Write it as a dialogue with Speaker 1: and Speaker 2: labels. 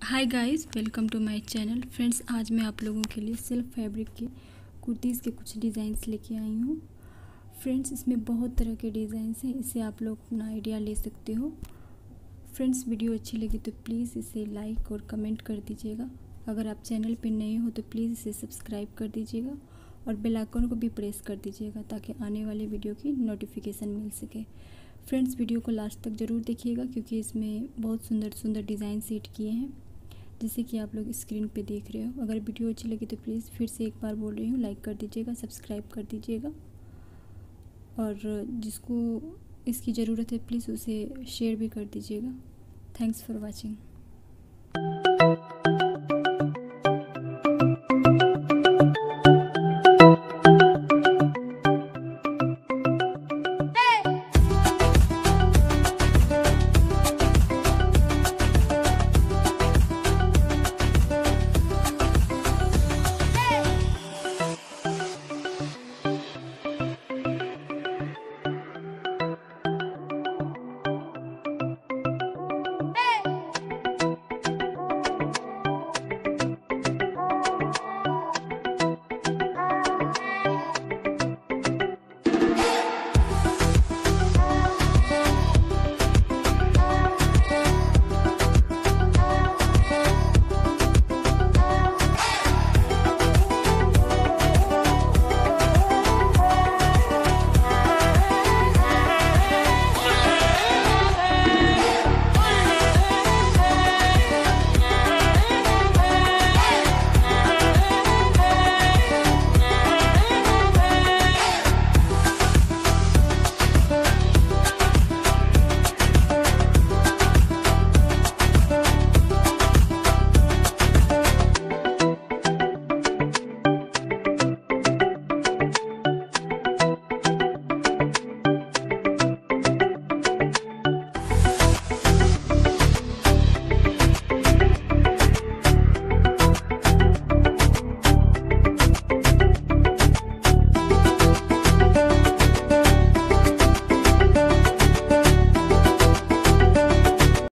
Speaker 1: Hi guys, welcome to my channel. Friends, आज मैं आप लोगों के लिए सिल्क फैब्रिक के कुर्तीज़ के कुछ डिज़ाइंस लेके आई हूँ। फ्रेंड्स, इसमें बहुत तरह के डिज़ाइंस हैं, इससे आप लोग अपना आइडिया ले सकते हो। फ्रेंड्स, वीडियो अच्छी लगी तो प्लीज़ इसे लाइक और कमेंट कर दीजिएगा। अगर आप चैनल पर नए हो तो प्लीज़ इसे सब्सक्राइब कर दीजिएगा और बेल आइकन को भी प्रेस कर दीजिएगा ताकि आने वाले वीडियो की नोटिफिकेशन मिल सके। फ्रेंड्स, वीडियो को लास्ट तक ज़रूर देखिएगा क्योंकि इसमें बहुत सुंदर सुंदर डिज़ाइन सेट किए हैं जैसे कि आप लोग स्क्रीन पे देख रहे हो। अगर वीडियो अच्छी लगी तो प्लीज़ फिर से एक बार बोल रही हूँ, लाइक कर दीजिएगा, सब्सक्राइब कर दीजिएगा और जिसको इसकी ज़रूरत है प्लीज़ उसे शेयर भी कर दीजिएगा। Thanks for watching.